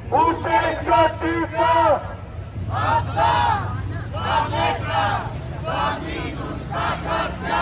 Ούτε κρατήκα! Αυτά τα μέτρα θα μείνουν στα χαρτιά.